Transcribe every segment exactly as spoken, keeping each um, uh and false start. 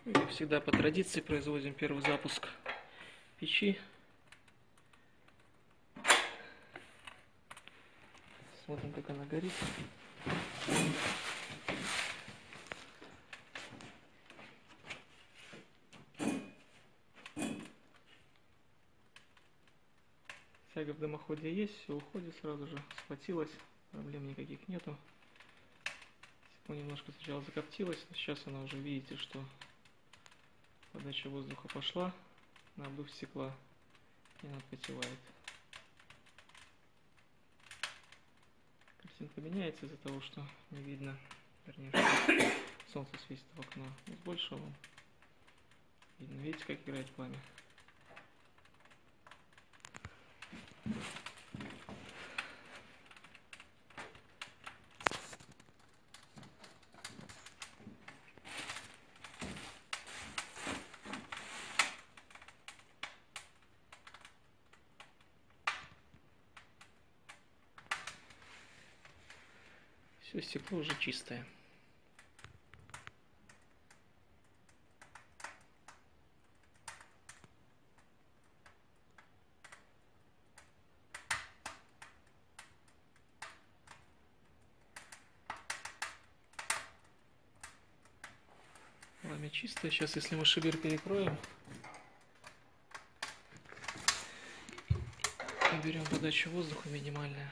И, как всегда, по традиции производим первый запуск печи. Смотрим, как она горит. Тяга в дымоходе есть, все уходит сразу же, схватилась, проблем никаких нету. Стекло немножко сначала закоптилось, но сейчас она уже, видите, что подача воздуха пошла на обдув стекла, и она отпотевает. Картинка меняется из-за того, что не видно, вернее, что солнце светит в окно. С большего видно, видите, как играет пламя. Все, стекло уже чистое. Пламя чистое. Сейчас, если мы шибер перекроем, и берем подачу воздуха минимальная,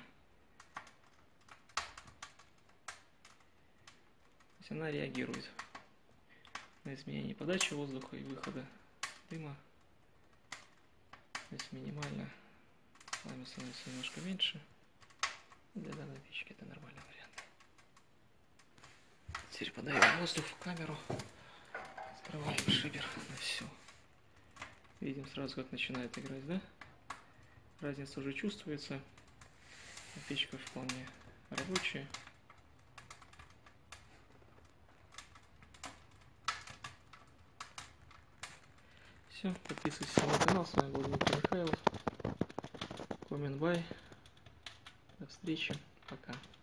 она реагирует на изменение подачи воздуха и выхода дыма. Здесь минимально, пламя становится немножко меньше. Для данной печки это нормальный вариант. Теперь подаем воздух в камеру, открываем шибер на всю. Видим сразу, как начинает играть, да? Разница уже чувствуется. Печка вполне рабочая. Все, подписывайтесь на мой канал. С вами был Дмитрий Михайлов. Коммент бай. До встречи. Пока.